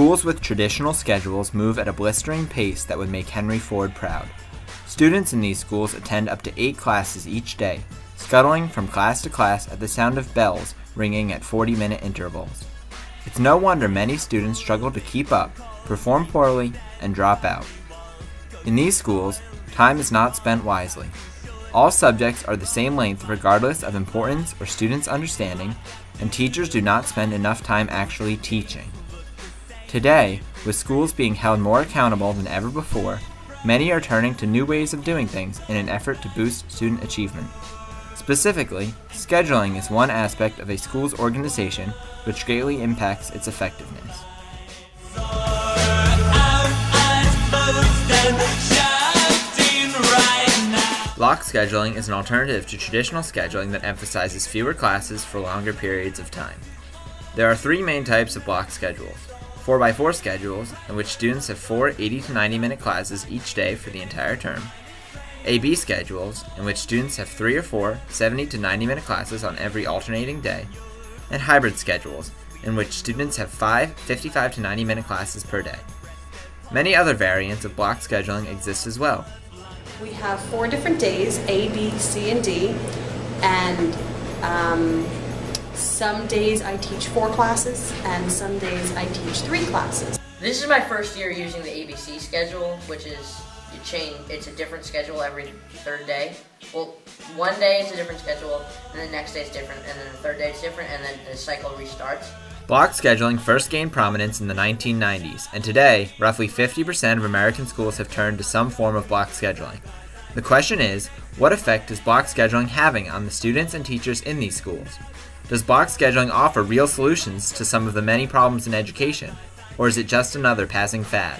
Schools with traditional schedules move at a blistering pace that would make Henry Ford proud. Students in these schools attend up to 8 classes each day, scuttling from class to class at the sound of bells ringing at 40-minute intervals. It's no wonder many students struggle to keep up, perform poorly, and drop out. In these schools, time is not spent wisely. All subjects are the same length regardless of importance or students' understanding, and teachers do not spend enough time actually teaching. Today, with schools being held more accountable than ever before, many are turning to new ways of doing things in an effort to boost student achievement. Specifically, scheduling is one aspect of a school's organization which greatly impacts its effectiveness. Block scheduling is an alternative to traditional scheduling that emphasizes fewer classes for longer periods of time. There are 3 main types of block schedules: 4x4 schedules, in which students have 4 80 to 90-minute classes each day for the entire term; AB schedules, in which students have 3 or 4 70 to 90-minute classes on every alternating day; and hybrid schedules, in which students have 5 55 to 90-minute classes per day. Many other variants of block scheduling exist as well. We have 4 different days, A, B, C, and D, and some days I teach 4 classes, and some days I teach 3 classes. This is my first year using the ABC schedule, which is it's a different schedule every 3rd day. Well, one day it's a different schedule, and the next day it's different, and then the 3rd day it's different, and then the cycle restarts. Block scheduling first gained prominence in the 1990s, and today, roughly 50% of American schools have turned to some form of block scheduling. The question is, what effect is block scheduling having on the students and teachers in these schools? Does block scheduling offer real solutions to some of the many problems in education, or is it just another passing fad?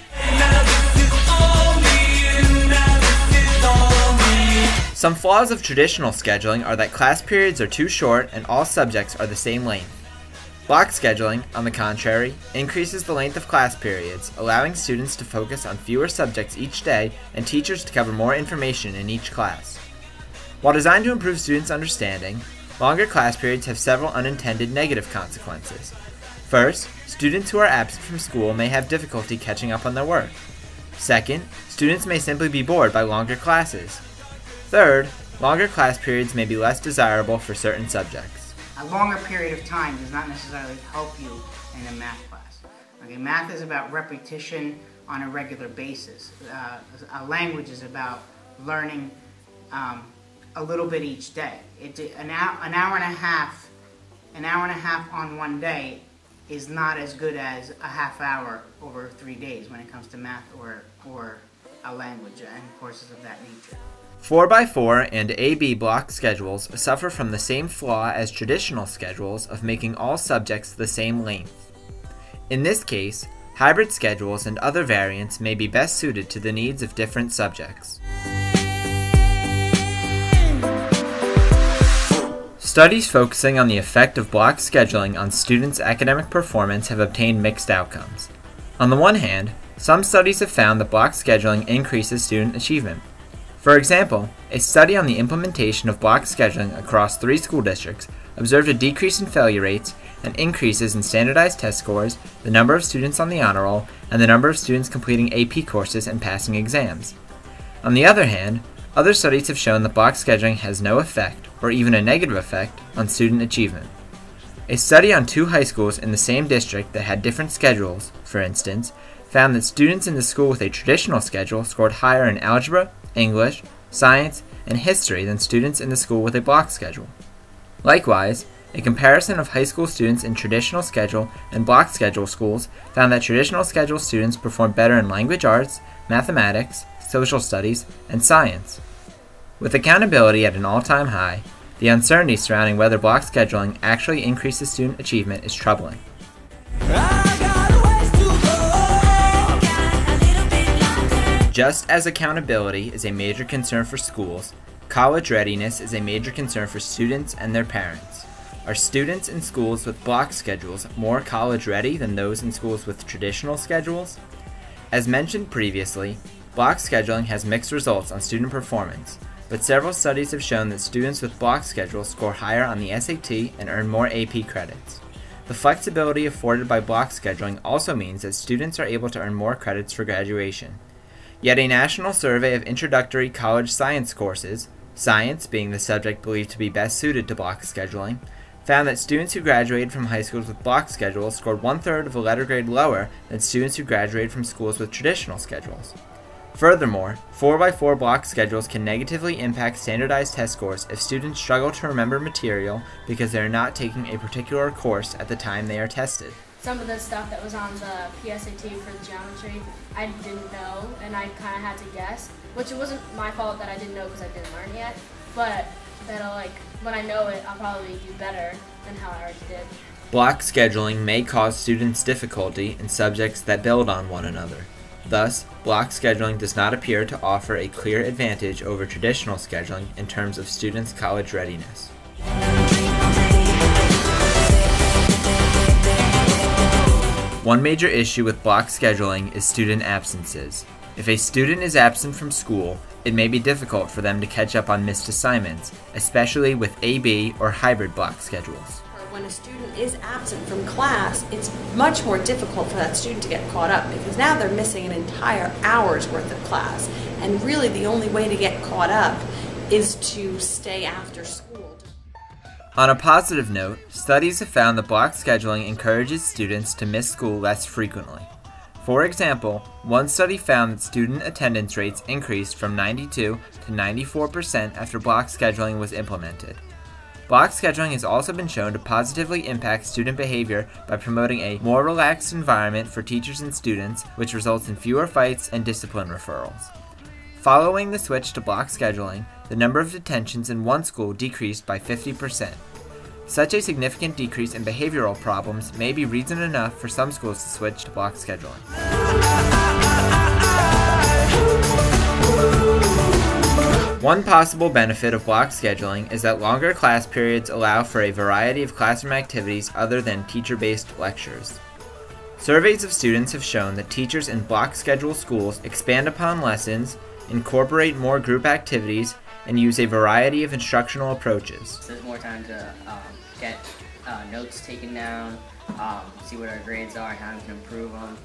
Some flaws of traditional scheduling are that class periods are too short and all subjects are the same length. Block scheduling, on the contrary, increases the length of class periods, allowing students to focus on fewer subjects each day and teachers to cover more information in each class. While designed to improve students' understanding, longer class periods have several unintended negative consequences. First, students who are absent from school may have difficulty catching up on their work. Second, students may simply be bored by longer classes. Third, longer class periods may be less desirable for certain subjects. A longer period of time does not necessarily help you in a math class. Okay, math is about repetition on a regular basis. A language is about learning a little bit each day. An hour and a half on one day is not as good as a half hour over 3 days when it comes to math or a language and courses of that nature. 4x4 and AB block schedules suffer from the same flaw as traditional schedules of making all subjects the same length. In this case, hybrid schedules and other variants may be best suited to the needs of different subjects. Studies focusing on the effect of block scheduling on students' academic performance have obtained mixed outcomes. On the one hand, some studies have found that block scheduling increases student achievement. For example, a study on the implementation of block scheduling across 3 school districts observed a decrease in failure rates and increases in standardized test scores, the number of students on the honor roll, and the number of students completing AP courses and passing exams. On the other hand, other studies have shown that block scheduling has no effect, or even a negative effect, on student achievement. A study on 2 high schools in the same district that had different schedules, for instance, found that students in the school with a traditional schedule scored higher in algebra, English, science, and history than students in the school with a block schedule. Likewise, a comparison of high school students in traditional schedule and block schedule schools found that traditional schedule students performed better in language arts, mathematics, social studies, and science. With accountability at an all-time high, the uncertainty surrounding whether block scheduling actually increases student achievement is troubling. Just as accountability is a major concern for schools, college readiness is a major concern for students and their parents. Are students in schools with block schedules more college ready than those in schools with traditional schedules? As mentioned previously, block scheduling has mixed results on student performance, but several studies have shown that students with block schedules score higher on the SAT and earn more AP credits. The flexibility afforded by block scheduling also means that students are able to earn more credits for graduation. Yet a national survey of introductory college science courses, science being the subject believed to be best suited to block scheduling, found that students who graduated from high schools with block schedules scored 1/3 of a letter grade lower than students who graduated from schools with traditional schedules. Furthermore, 4x4 block schedules can negatively impact standardized test scores if students struggle to remember material because they are not taking a particular course at the time they are tested. Some of the stuff that was on the PSAT for the geometry, I didn't know, and I kind of had to guess, which it wasn't my fault that I didn't know because I didn't learn yet, but that'll, when I know it, I'll probably do better than how I already did. Block scheduling may cause students difficulty in subjects that build on one another. Thus, block scheduling does not appear to offer a clear advantage over traditional scheduling in terms of students' college readiness. One major issue with block scheduling is student absences. If a student is absent from school, it may be difficult for them to catch up on missed assignments, especially with AB or hybrid block schedules. When a student is absent from class, it's much more difficult for that student to get caught up because now they're missing an entire hour's worth of class. And really the only way to get caught up is to stay after school. On a positive note, studies have found that block scheduling encourages students to miss school less frequently. For example, one study found that student attendance rates increased from 92 to 94% after block scheduling was implemented. Block scheduling has also been shown to positively impact student behavior by promoting a more relaxed environment for teachers and students, which results in fewer fights and discipline referrals. Following the switch to block scheduling, the number of detentions in one school decreased by 50%. Such a significant decrease in behavioral problems may be reason enough for some schools to switch to block scheduling. One possible benefit of block scheduling is that longer class periods allow for a variety of classroom activities other than teacher-based lectures. Surveys of students have shown that teachers in block schedule schools expand upon lessons, incorporate more group activities, and use a variety of instructional approaches. There's more time to get notes taken down, see what our grades are and how we can improve them,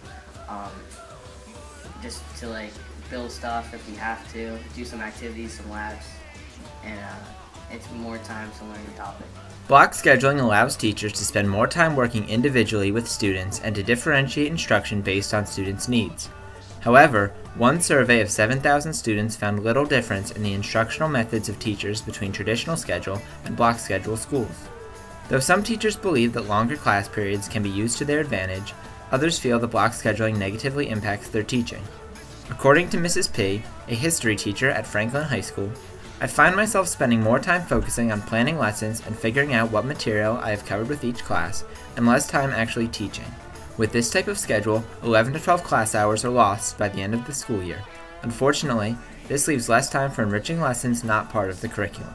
just to build stuff if we have to, do some activities, some labs, and it's more time to learn the topic. Block scheduling allows teachers to spend more time working individually with students and to differentiate instruction based on students' needs. However, one survey of 7,000 students found little difference in the instructional methods of teachers between traditional schedule and block schedule schools. Though some teachers believe that longer class periods can be used to their advantage, others feel that block scheduling negatively impacts their teaching. According to Mrs. P., a history teacher at Franklin High School, I find myself spending more time focusing on planning lessons and figuring out what material I have covered with each class, and less time actually teaching. With this type of schedule, 11 to 12 class hours are lost by the end of the school year. Unfortunately, this leaves less time for enriching lessons not part of the curriculum.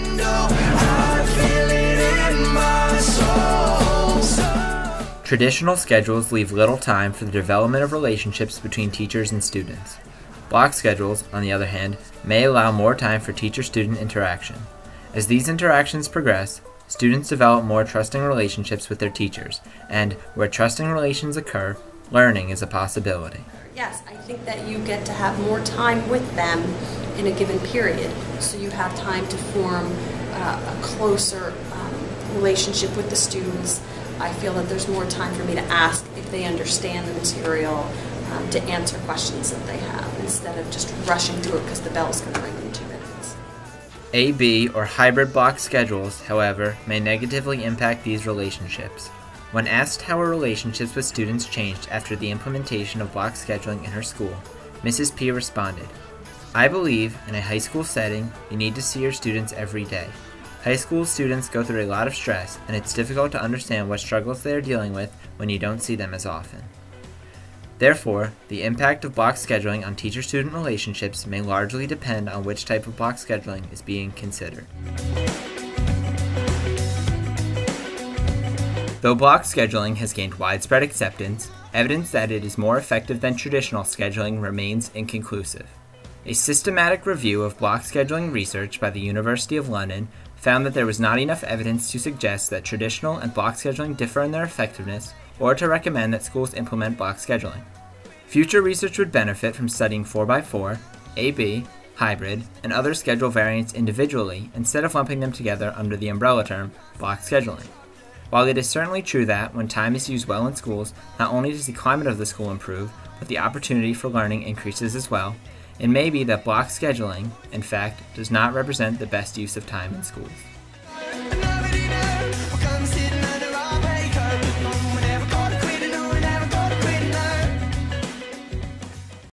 Traditional schedules leave little time for the development of relationships between teachers and students. Block schedules, on the other hand, may allow more time for teacher-student interaction. As these interactions progress, students develop more trusting relationships with their teachers, and where trusting relations occur, learning is a possibility. Yes, I think that you get to have more time with them in a given period, so you have time to form a closer relationship with the students. I feel that there's more time for me to ask if they understand the material, to answer questions that they have, instead of just rushing to it because the bell's going to ring in 2 minutes. AB or hybrid block schedules, however, may negatively impact these relationships. When asked how her relationships with students changed after the implementation of block scheduling in her school, Mrs. P responded, "I believe in a high school setting, you need to see your students every day. High school students go through a lot of stress, and it's difficult to understand what struggles they are dealing with when you don't see them as often." Therefore, the impact of block scheduling on teacher-student relationships may largely depend on which type of block scheduling is being considered. Though block scheduling has gained widespread acceptance, evidence that it is more effective than traditional scheduling remains inconclusive. A systematic review of block scheduling research by the University of London found that there was not enough evidence to suggest that traditional and block scheduling differ in their effectiveness or to recommend that schools implement block scheduling. Future research would benefit from studying 4x4, AB, hybrid, and other schedule variants individually instead of lumping them together under the umbrella term block scheduling. While it is certainly true that, when time is used well in schools, not only does the climate of the school improve, but the opportunity for learning increases as well, it may be that block scheduling, in fact, does not represent the best use of time in schools.